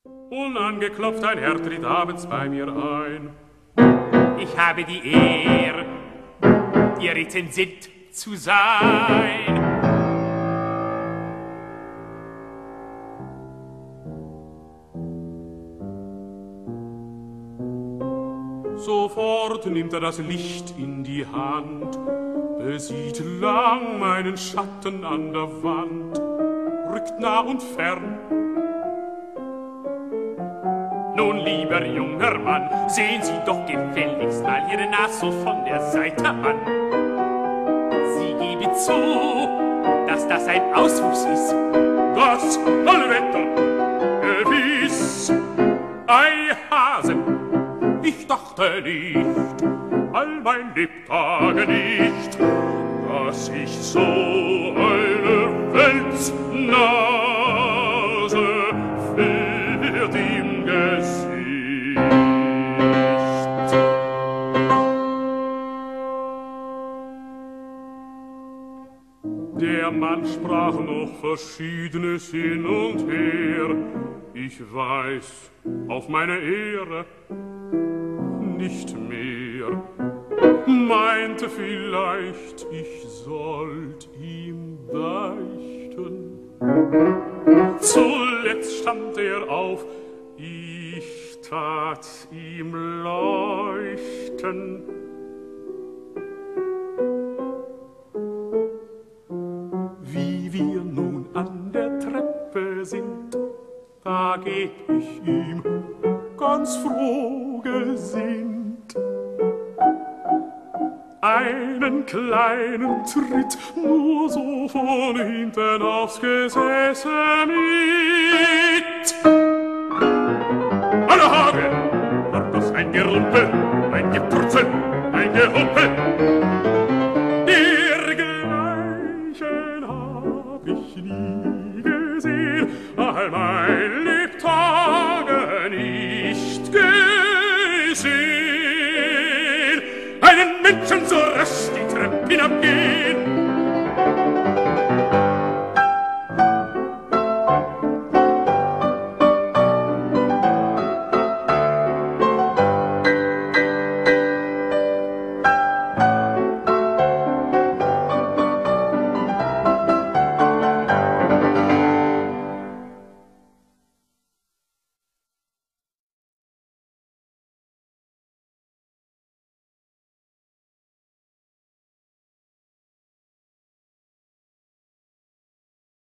Unangeklopft, ein Herr tritt abends bei mir ein. Ich habe die Ehre, Ihr Rezensent zu sein. Sofort nimmt das Licht in die Hand, besieht lang meinen Schatten an der Wand, rückt nah und fern. Nun, lieber junger Mann, sehen Sie doch gefälligst mal Ihre Nas so von der Seite an. Sie gebe zu, dass das ein Auswuchs ist. Das Alle Wetter, gewiß. Ei, Hasen, ich dachte nicht, all mein Lebtage nicht, dass ich so eine Weltsnase fährt im Gesicht. Der Mann sprach noch Verschiedenes hin und her. Ich weiß, auf meine Ehre nicht mehr, meinte vielleicht, ich sollt ihm beichten. Zuletzt stand er auf, ich tat ihm leuchten. Wie wir nun an der Treppe sind, da geb ich ihm ganz froh gesinnt einen kleinen Tritt, nur so von hinten aufs Gesäße mit.